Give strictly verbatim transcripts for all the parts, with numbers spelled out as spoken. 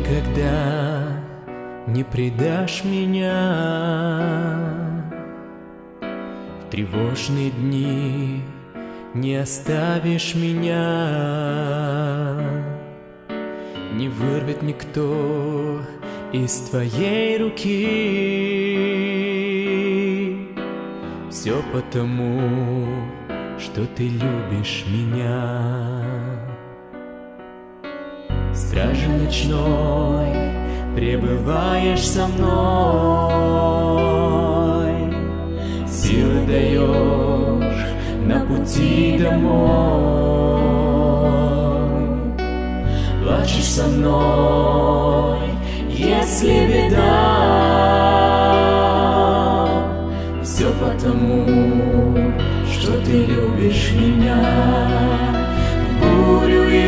никогда не предашь меня. В тревожные дни не оставишь меня. Не вырвет никто из твоей руки. Все потому, что ты любишь меня. Стражи ночной, пребываешь со мной, силы даешь на пути домой. Плачешь со мной, если беда. Все потому, что ты любишь меня. В бурю и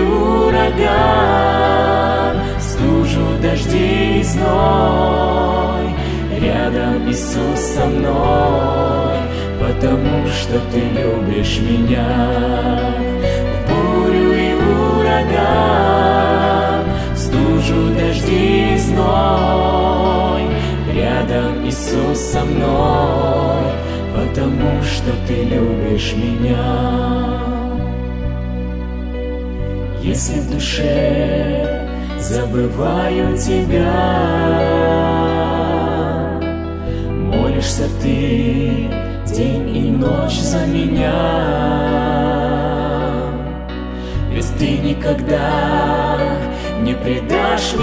ураган, стужу, дожди и зной, рядом Иисус со мной, потому что ты любишь меня. В бурю и ураган, стужу, дожди и зной, рядом Иисус со мной, потому что ты любишь меня. Если в душе забываю тебя, молишься ты день и ночь за меня, ведь ты никогда не предашь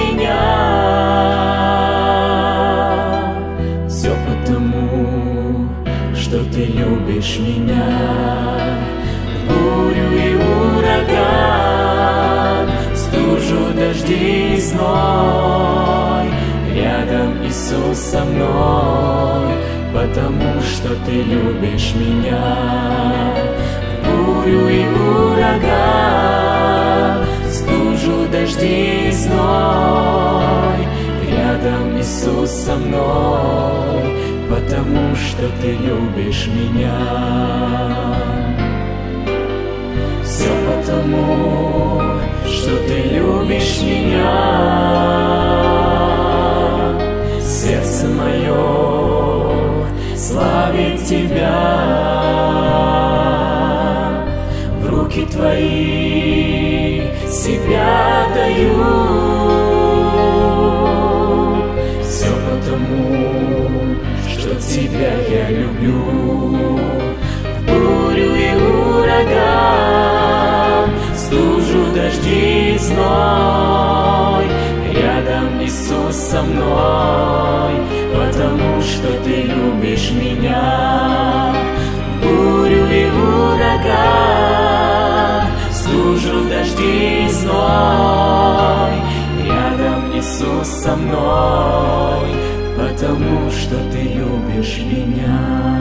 меня. Все потому, что ты любишь меня. В бурю и ураган, стужу, дожди и зной, рядом Иисус со мной, потому что ты любишь меня. В бурю и ураган, стужу, дожди и зной, рядом Иисус со мной, потому что ты любишь меня. Все потому, что ты любишь меня. Сердце мое славит тебя. В руки твои себя даю. Все потому, что тебя я люблю. В бурю и ураган, стужу, дожди и зной, рядом Иисус со мной, потому что ты любишь меня. В бурю и ураган, стужу, дожди и зной, рядом Иисус со мной, потому что ты любишь меня.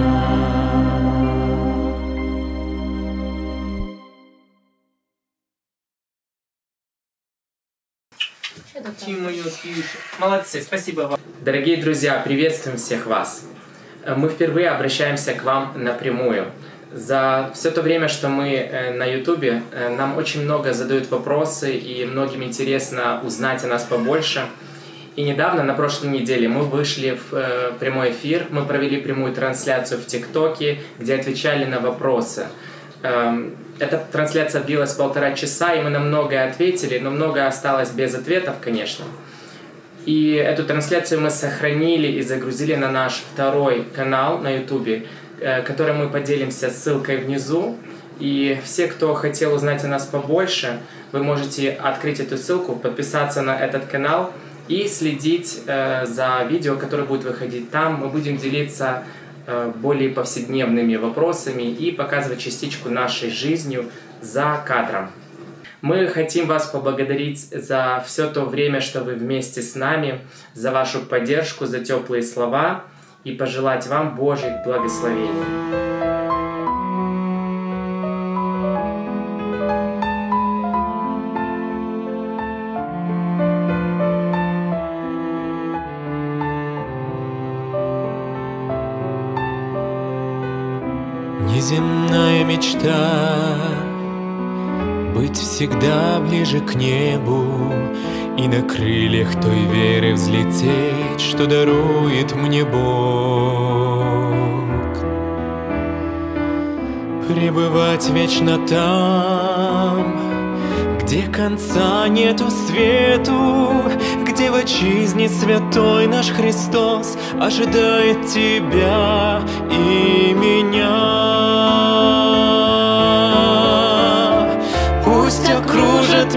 Молодцы, спасибо вам. Дорогие друзья, приветствуем всех вас. Мы впервые обращаемся к вам напрямую. За все то время, что мы на Ютубе, нам очень много задают вопросы, и многим интересно узнать о нас побольше. И недавно, на прошлой неделе, мы вышли в прямой эфир, мы провели прямую трансляцию в ТикТоке, где отвечали на вопросы. Эта трансляция длилась полтора часа, и мы на многое ответили, но многое осталось без ответов, конечно. И эту трансляцию мы сохранили и загрузили на наш второй канал на ютубе, который мы поделимся ссылкой внизу. И все, кто хотел узнать о нас побольше, вы можете открыть эту ссылку, подписаться на этот канал и следить за видео, которое будет выходить там. Мы будем делиться более повседневными вопросами и показывать частичку нашей жизни за кадром. Мы хотим вас поблагодарить за все то время, что вы вместе с нами, за вашу поддержку, за теплые слова и пожелать вам Божьих благословений. Неземная мечта быть всегда ближе к небу и на крыльях той веры взлететь, что дарует мне Бог. Пребывать вечно там, где конца нету свету, где в отчизне святой наш Христос ожидает тебя и меня. Пусть окружат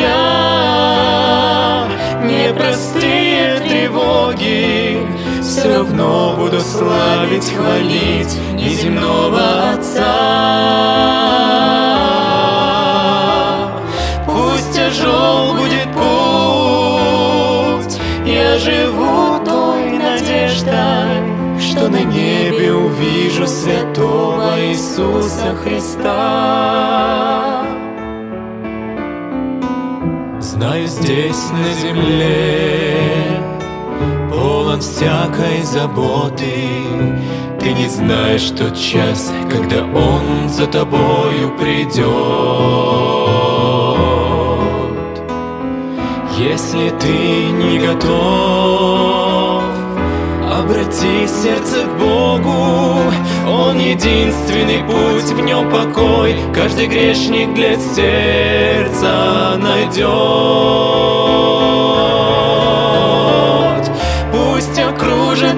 меня непростые тревоги, все равно буду славить, хвалить неземного Отца. Пусть тяжел будет путь, я живу той надеждой, что на небе увижу святого Иисуса Христа. Знаю, здесь на земле полон всякой заботы. Ты не знаешь тот час, когда Он за тобою придет. Если ты не готов, обрати сердце к Богу. Он единственный путь, в Нем покой каждый грешник для сердца найдет. Пусть окружат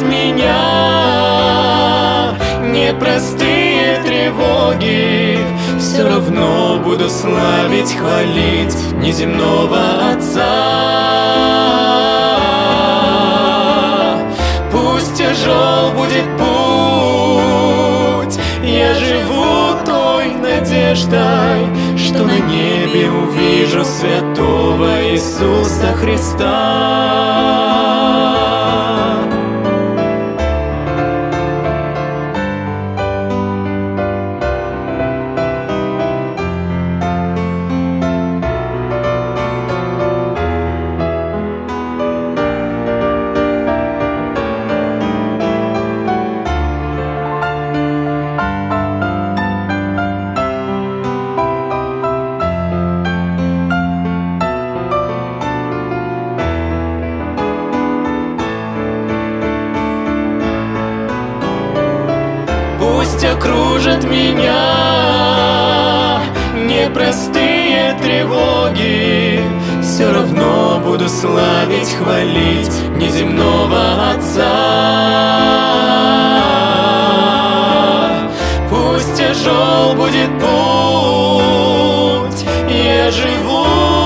меня непростые тревоги, все равно буду славить, хвалить неземного Отца. Пусть тяжел будет путь, я живу той надеждой, что на небе увижу святого Иисуса Христа. Пусть окружат меня непростые тревоги, все равно буду славить, хвалить неземного Отца. Пусть тяжел будет путь, я живу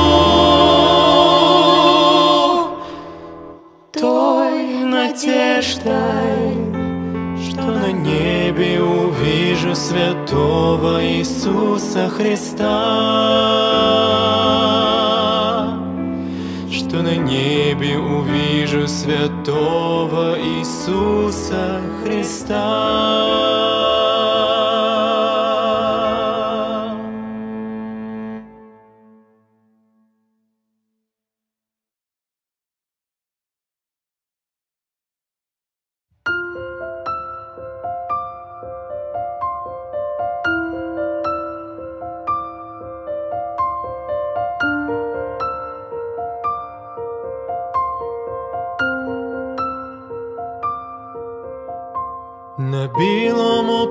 той надеждой, что на небе увижу святого Иисуса Христа, что на небе увижу святого Иисуса Христа. На білому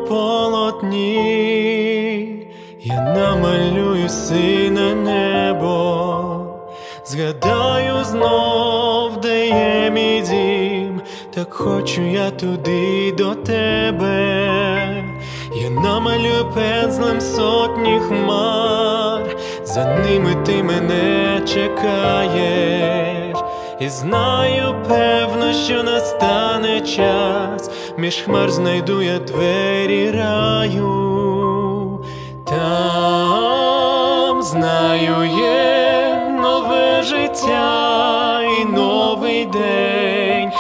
полотні я намалюю сине небо, згадаю знов, де є мій дім, так хочу я туди до тебе. Я намалюю пензлем сотні хмар, за ними ти мене чекаєш. І знаю, певно, що настане час, між хмар знайду я двері раю. Там, знаю, є нове життя і новий день.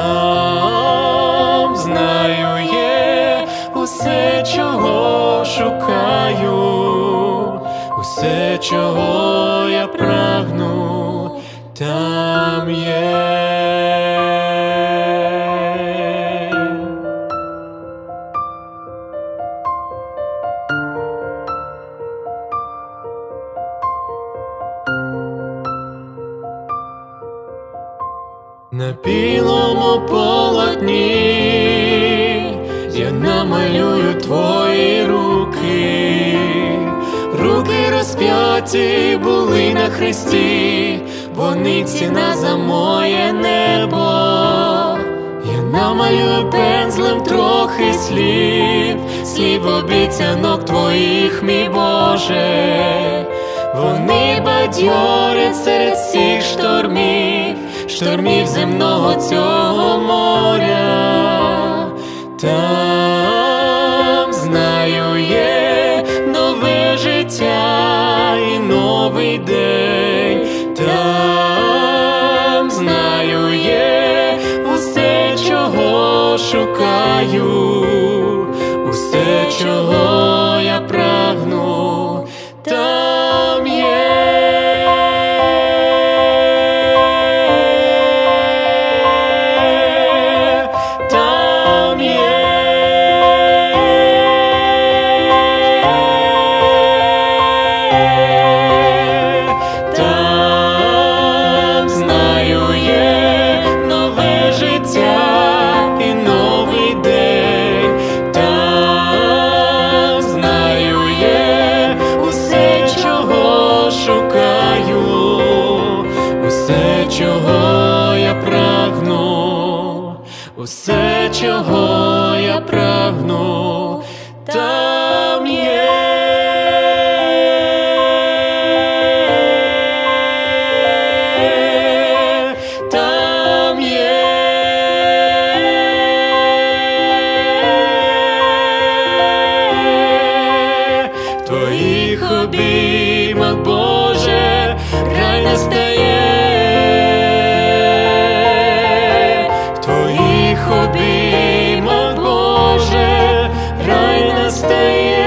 Там, знаю, є усе, чого шукаю, усе, чого я прагну, там є. На білому полотні я намалюю твої руки. Руки розп'яті були на хресті, вони ціна за моє небо. Я намалюю пензлем трохи слів, слів обіцянок твоїх, мій Боже. Вони бадьорять серед всіх штормів, штормів земного цього моря. Там, знаю, є нове життя і новий день. Там, знаю, є усе, чого шукаю, усе, чого я прагну. Там є. Чого я прагну, усе, чого я прагну, там є. Там є. В твоїх обіймах, Боже, рай настає. Обіймах, Боже, рай настає.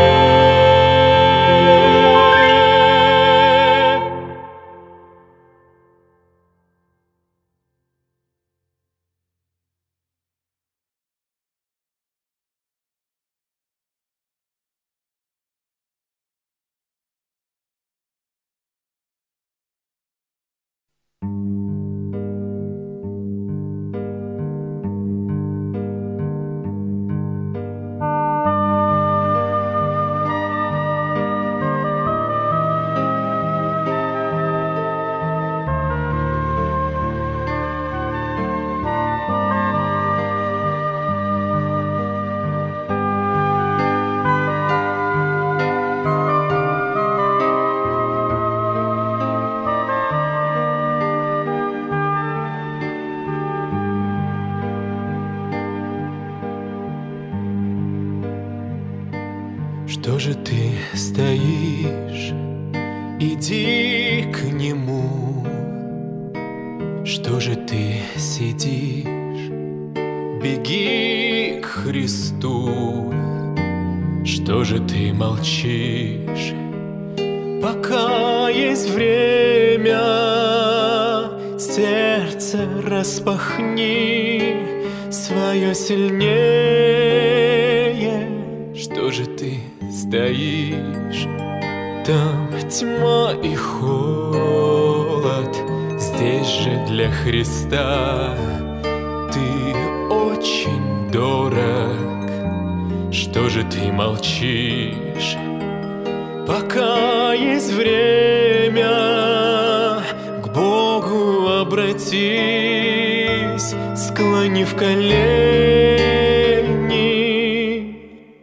Что же ты стоишь? Иди к нему. Что же ты сидишь? Беги к Христу. Что же ты молчишь? Пока есть время, сердце распахни свое сильнее. Что же ты стоишь? Там тьма и холод, здесь же для Христа ты очень дорог. Что же ты молчишь? Пока есть время, к Богу обратись, склонив колени.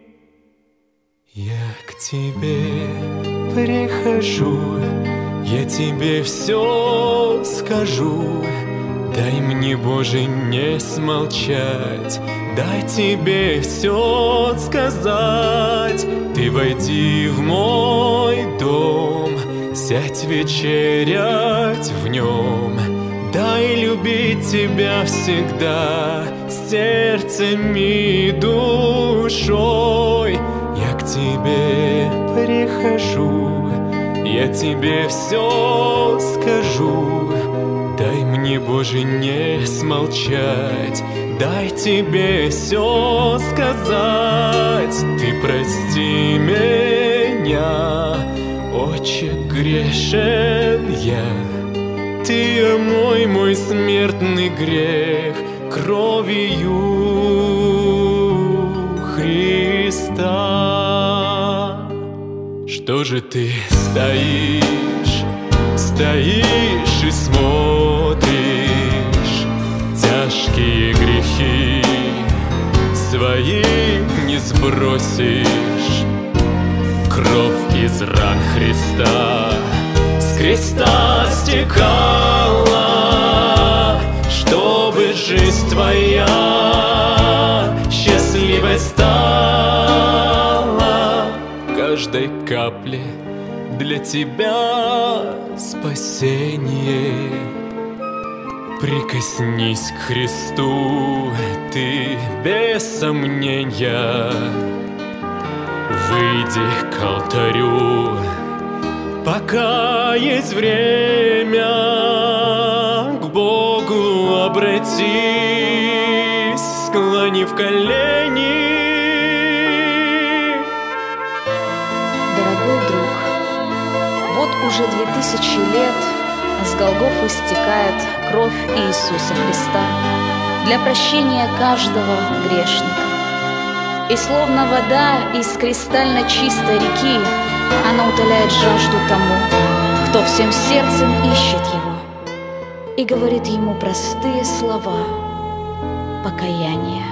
Я к тебе прихожу, я тебе все скажу. Дай мне, Боже, не смолчать, дай тебе все сказать. Ты войди в мой дом, сядь вечерять в нем. Дай любить тебя всегда сердцем и душой. Я к тебе прихожу, я тебе все скажу. Дай мне, Боже, не смолчать, дай тебе все сказать. Ты прости меня, Отче, грешен я. Ты омой мой смертный грех кровью Христа. Что же ты стоишь, стоишь и смотришь? Тяжкие грехи свои не сбросишь. Кровь из ран Христа с креста стекала, чтобы жизнь твоя счастливой стала. В каждой капле для тебя спасение. Прикоснись к Христу, ты без сомнения. Выйди к алтарю, пока есть время. К Богу обратись, склонив колени. Дорогой друг, вот уже две тысячи лет с Голгофы стекает кровь Иисуса Христа для прощения каждого грешника. И словно вода из кристально чистой реки, она утоляет жажду тому, кто всем сердцем ищет Его и говорит Ему простые слова покаяния.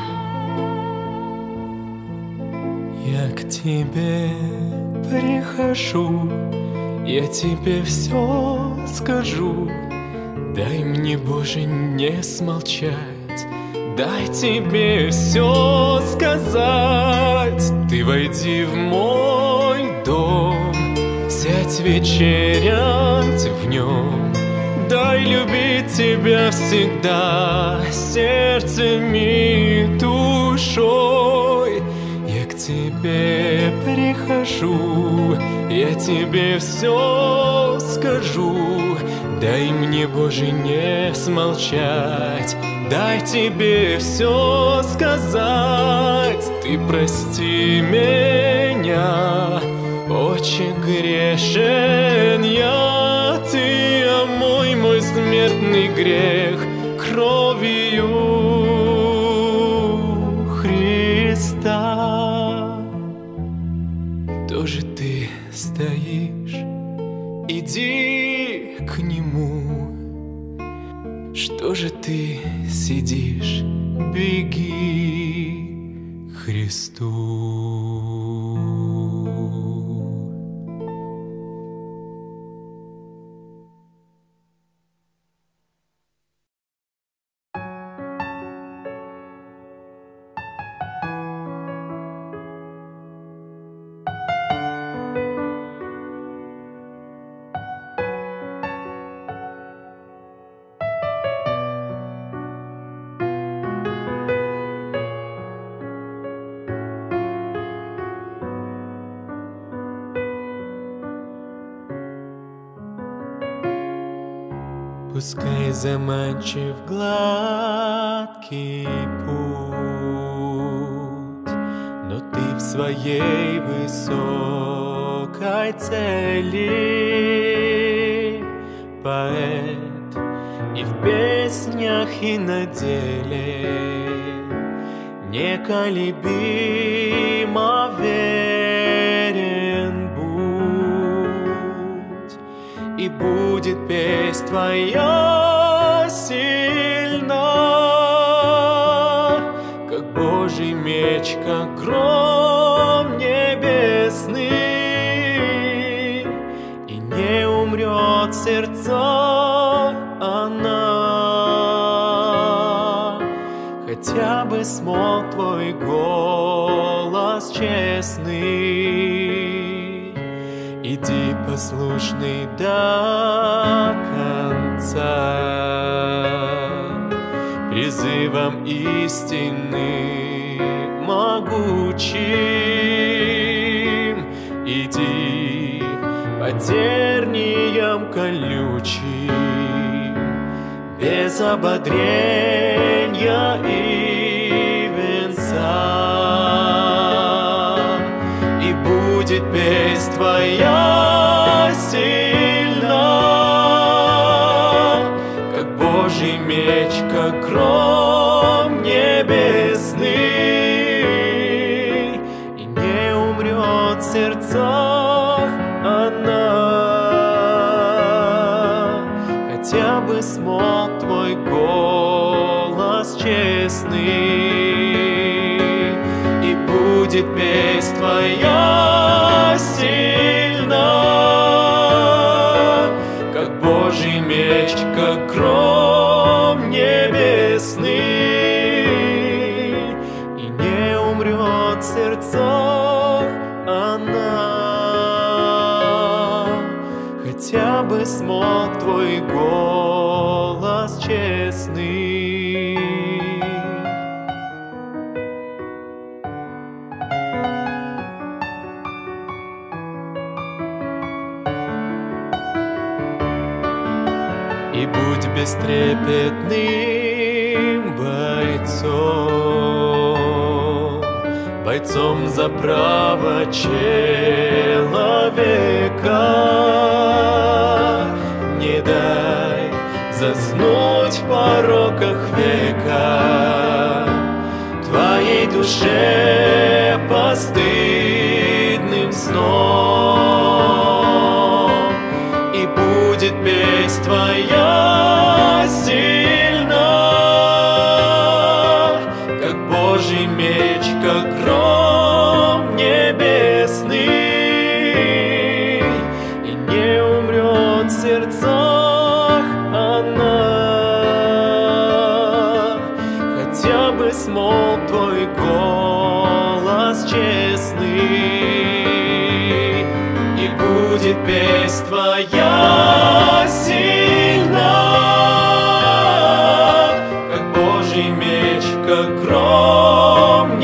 Я к тебе прихожу, я тебе все скажу. Дай мне, Боже, не смолчать, дай тебе все сказать. Ты войди в мой дом, сядь вечерять в нем. Дай любить тебя всегда сердцем и душой. Я к тебе прихожу, я тебе все скажу. Дай мне, Боже, не смолчать, дай тебе все сказать. Ты прости меня, очень грешен я. Ты омой мой смертный грех кровью Христа. Тоже ты стоишь, иди к Нему. Что же ты сидишь, беги к Христу. Пускай заманчив гладкий путь, но ты в своей высокой цели, поэт и в песнях, и на деле неколебимо верен будь, и будет песнь твоя сильна, как Божий меч, как гром небесный, и не умрет в сердцах она. Хотя бы смолк твой голос честный, иди послушный до конца, призывом истины могучим иди, по терниям колючим, без ободрения и венца, и будет песнь твоя сильна, меч, как гром небесный, и не умрет в сердцах она. Хотя бы смолк твой голос честный, и будет песнь твоя сильна, как Божий меч, как гром небесный, и не умрет в сердцах она. Хотя бы смолк твой голос честный. И будь бестрепетным бойцом, бойцом за право человека. Не дай заснуть в пороках века твоей душе постыдным сном, и будет песнь твоя сильна, как Божий меч, как гром небесный, и не умрет в сердцах она. Хотя бы смолк твой голос честный, и будет песнь твоя сильна, как Божий меч, как гром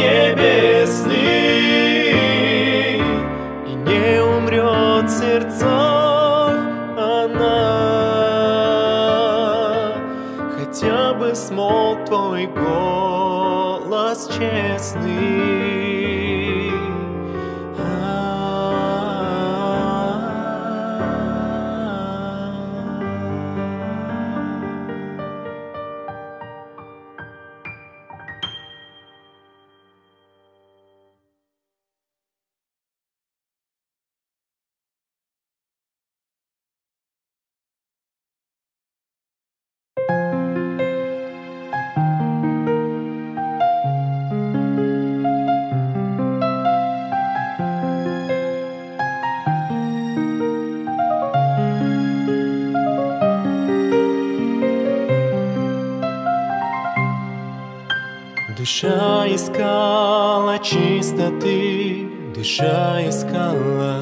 небесный, и не умрет в сердцах она. Хотя бы смолк твой голос честный. Душа искала чистоты, душа искала,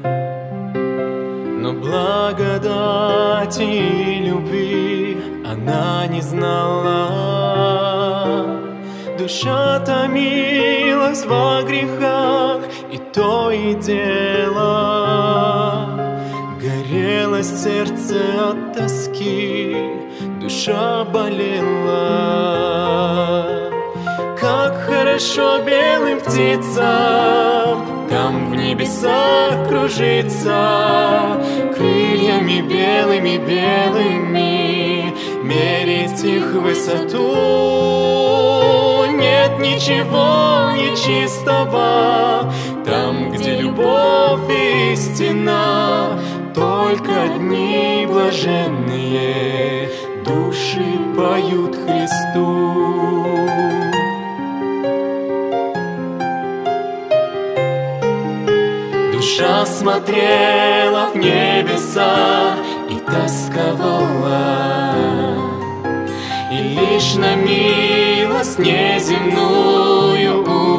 но благодати и любви она не знала. Душа томилась во грехах, и то и дело горело сердце от тоски, душа болела. Как хорошо белым птицам там в небесах кружиться, крыльями белыми-белыми мерить их высоту. Нет ничего нечистого там, где любовь истина, только одни блаженные души поют Христу. Душа смотрела в небеса и тосковала, и лишь на милость неземную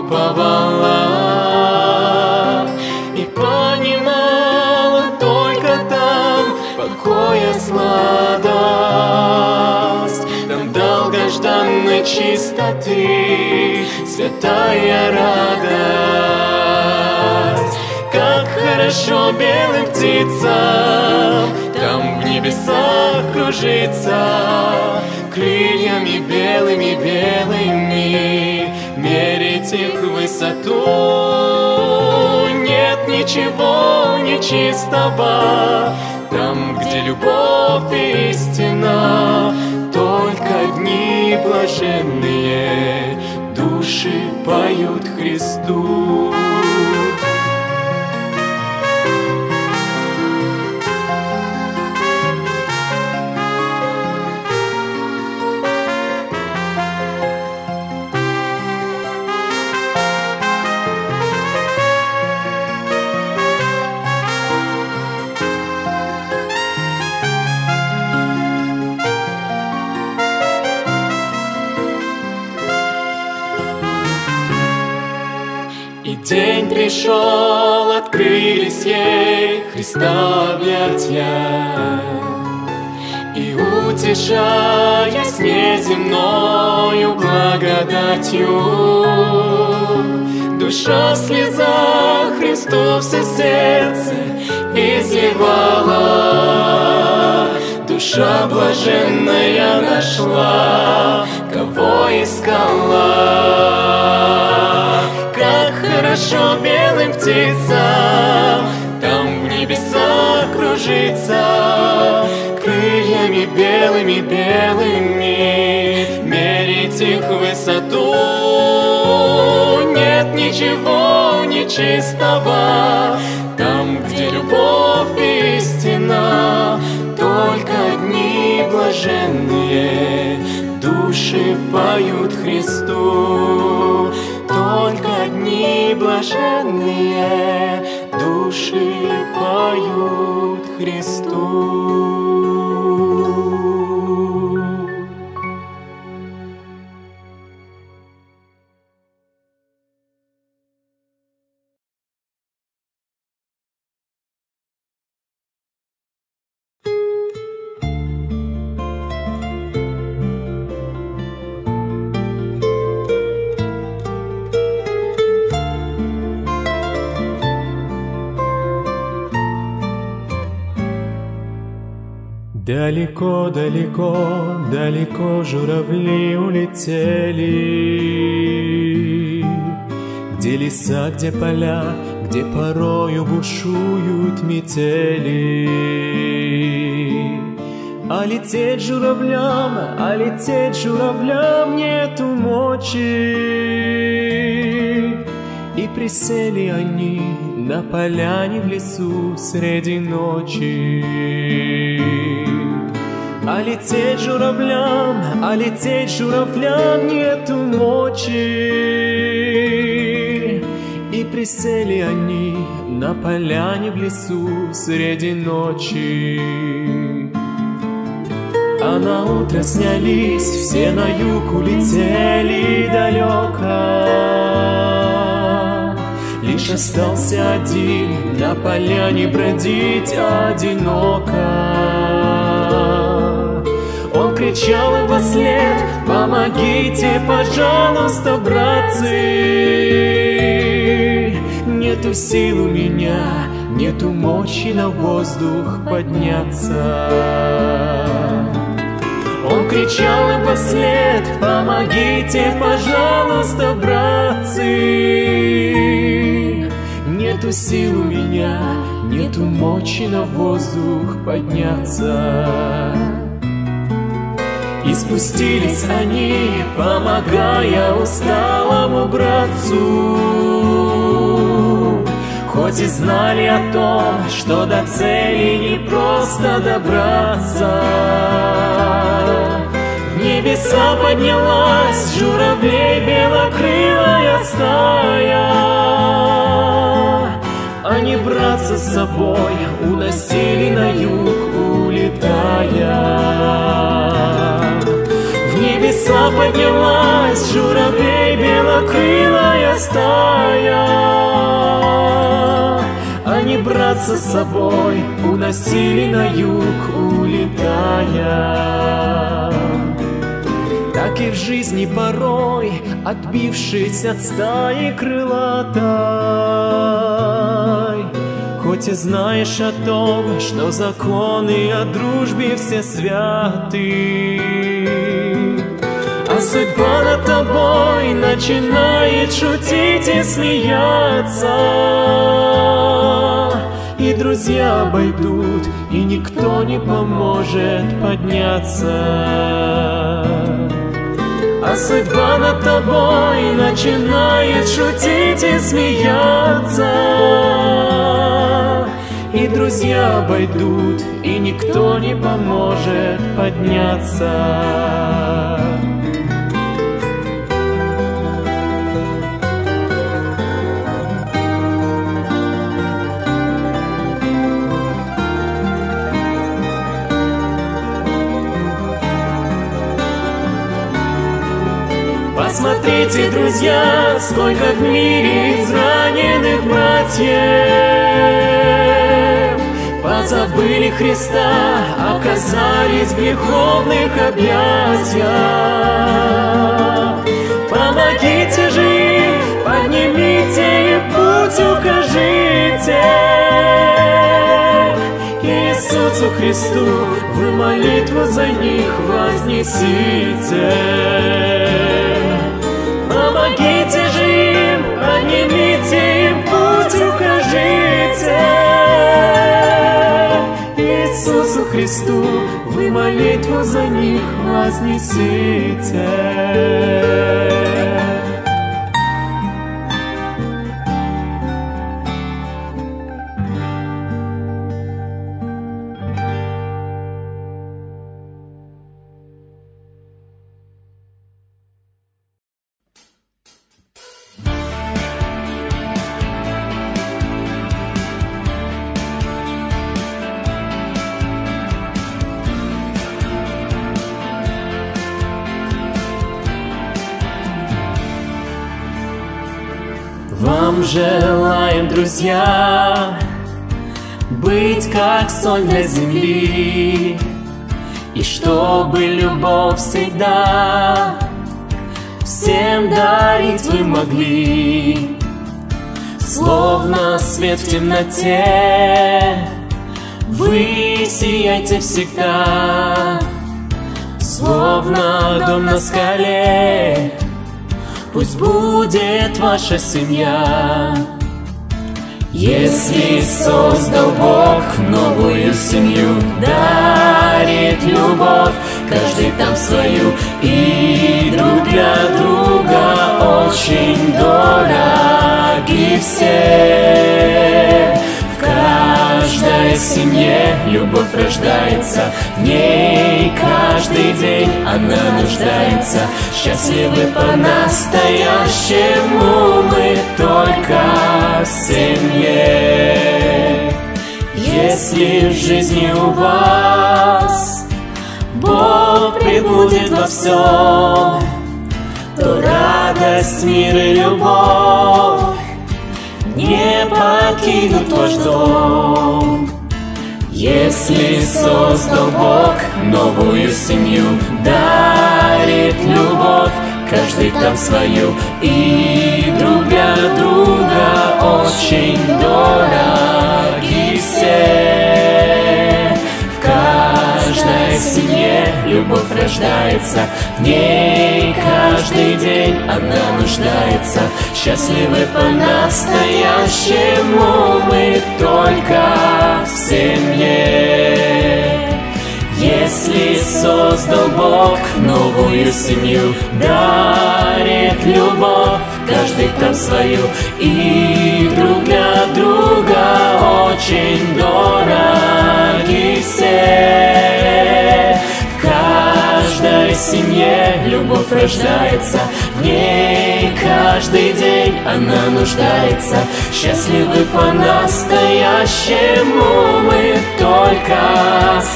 уповала, и понимала только там покоя сладость, там долгожданной чистоты святая радость. Как хорошо белым птицам там в небесах кружиться, крыльями белыми-белыми мерить их высоту. Нет ничего нечистого там, где любовь истина, только одни поют Христу. День пришел, открылись ей Христа объятья, и утешаясь неземною благодатью, душа в слезах Христу все сердце изливала. Душа блаженная нашла, кого искала. Как хорошо белым птицам там в небесах кружиться, крыльями белыми-белыми мерить их высоту. Нет ничего нечистого там, где любовь истина, только одни блаженные души поют Христу. Только одни блаженные души поют Христу. Далеко, далеко, далеко журавли улетели, где леса, где поля, где порою бушуют метели. А лететь журавлям, а лететь журавлям нету мочи. И присели они на поляне в лесу среди ночи. А лететь журавлям, а лететь журавлям нету мочи. И присели они на поляне в лесу среди ночи. А на утро снялись, все на юг улетели далеко. Лишь остался один на поляне бродить одиноко. Он кричал им вослед: помогите, пожалуйста, братцы. Нету сил у меня, нету мочи на воздух подняться. Он кричал им вослед: помогите, пожалуйста, братцы. Нету сил у меня, нету мочи на воздух подняться. И спустились они, помогая усталому братцу, хоть и знали о том, что до цели не просто добраться. В небеса поднялась журавлей белокрылая стая. Они братца с собой уносили на юг, улетая. В небеса поднялась журавлей белокрылая стая. Они братца с собой уносили на юг, улетая. Так и в жизни порой, отбившись от стаи крылатой, хоть и знаешь о том, что законы о дружбе все святы, а судьба над тобой начинает шутить и смеяться, и друзья обойдут, и никто не поможет подняться. А а судьба над тобой начинает шутить и смеяться. И друзья обойдут, и никто не поможет подняться. Посмотрите, друзья, сколько в мире израненных братьев. Позабыли Христа, оказались в греховных объятиях. Помогите же им, поднимите и путь укажите. К Иисусу Христу вы молитву за них вознесите. Помогите же им, поднимите им путь укажите. Иисусу Христу вы молитву за них вознесите. Вам желаем, друзья, быть как соль для земли, и чтобы любовь всегда всем дарить вы могли. Словно свет в темноте, вы сияйте всегда. Словно дом на скале, пусть будет ваша семья. Если создал Бог новую семью, дарит любовь, каждый там свою, и друг для друга очень дороги все. В каждой семье любовь рождается, в ней каждый день она нуждается. Счастливы по-настоящему мы только в семье. Если в жизни у вас Бог пребудет во всем, то радость, мир и любовь не покинут ваш дом. Если создал Бог новую семью, дарит любовь, каждый там свою, и друг для друга очень дороги все. В каждой семье любовь рождается, в ней каждый день она нуждается. Счастливы по-настоящему мы только в семье. Если создал Бог новую семью, дарит любовь, каждый там свою, и друг для друга очень дороги все. В каждой семье любовь рождается, в ней каждый день она нуждается. Счастливы по-настоящему мы только в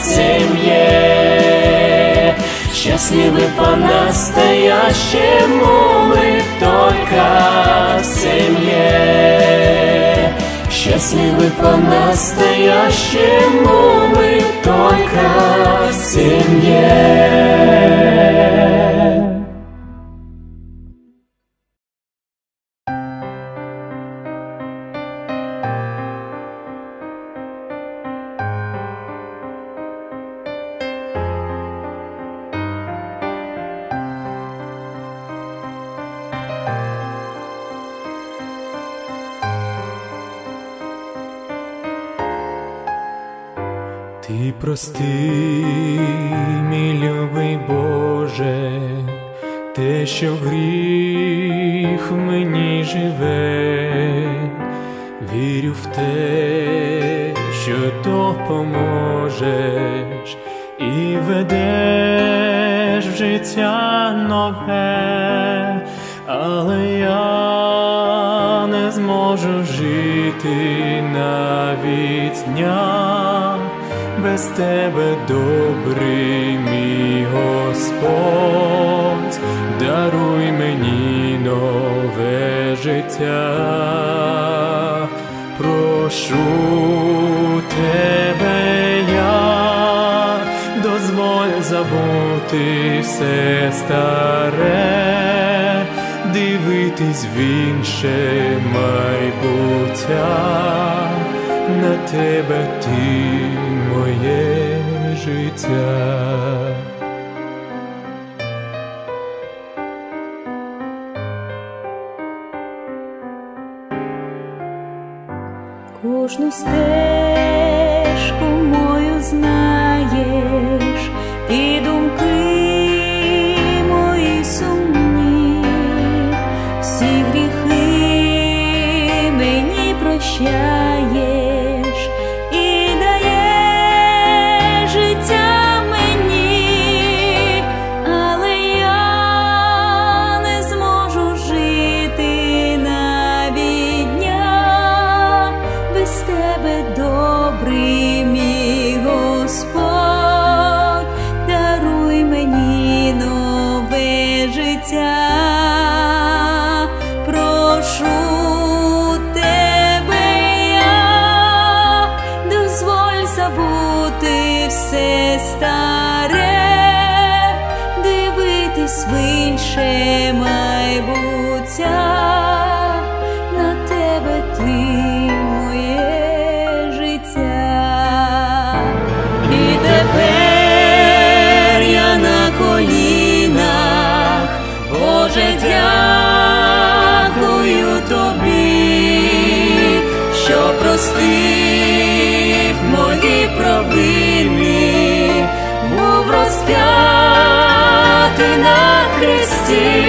семье. Счастливы по-настоящему мы только в семье. Счастливы по-настоящему мы только в семье. Ти прости, мій любий Боже, те, що гріх в мені живе, вірю в те, що допоможеш і ведеш в життя нове, але я не зможу жити навіть дня без тебе, добрий мій Господь, даруй мені нове життя. Прошу тебе я, дозволь забути все старе, дивитись в інше майбуття, на тебе ти моє життя. Кожну стежку мою знаєш, і думки мої сумні, всі гріхи мені прощаєш і даєш життя мені, але я не зможу жити навіть дня без тебе, добрий мій Господь, даруй мені нове життя. Прошу тебе я, дозволь забути все старе, дивитись в інше майбуття, на тебе ти моє життя. І тепер я на колінах, Боже, дякую тобі, що простив мої провини, був розп'ятий на хресті,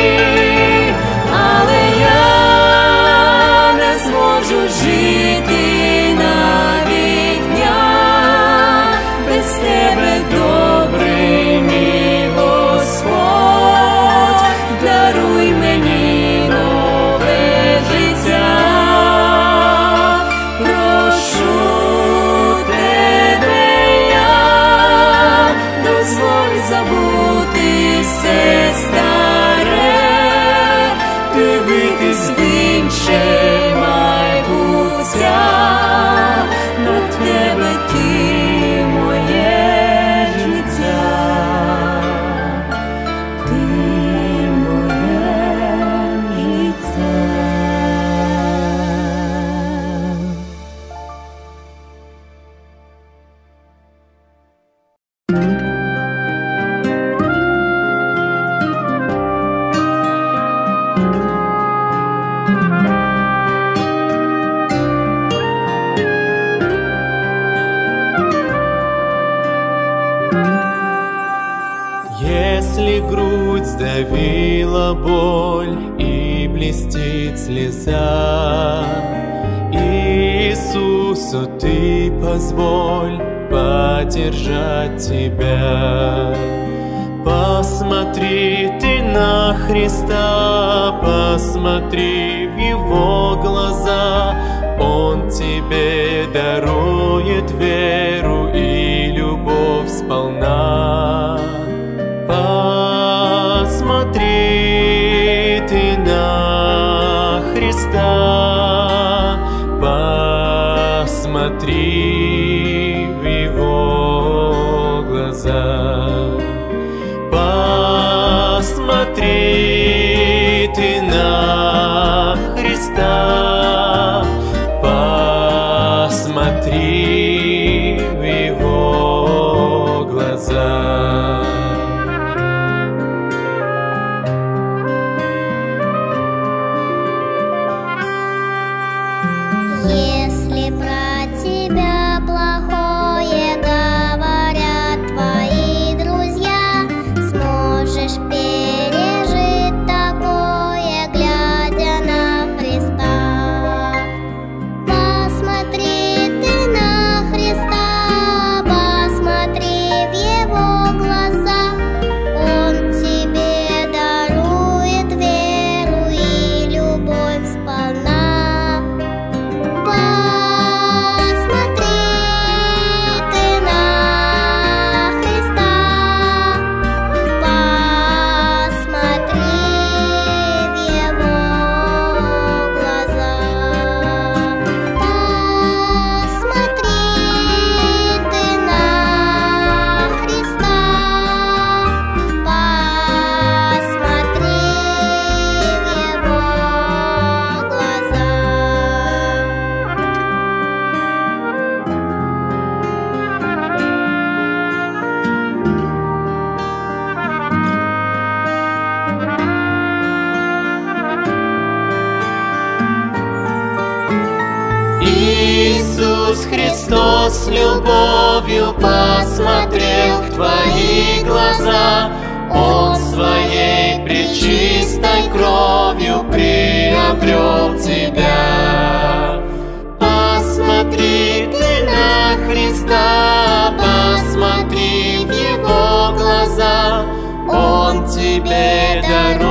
але я не зможу жити навіть дня без тебе, добрий мій Господь, даруй мені нове життя. Прошу тебе я, дозволь забути все старе, дивитись в інше майбуття, на тебе ти моє життя, ти моє життя. Если грудь сдавила боль и блестит слеза, Иисусу ты позволь поддержать тебя. Посмотри ты на Христа, посмотри в Его глаза, Он тебе дарует веру и любовь сполна. Посмотри ты на Христа, посмотри в Его глаза. Посмотри ты на Христа, посмотри Иисус Христос с любовью посмотрел в твои глаза. Он своей пречистой кровью приобрел тебя. Посмотри ты на Христа, посмотри в Его глаза. Он тебе дарует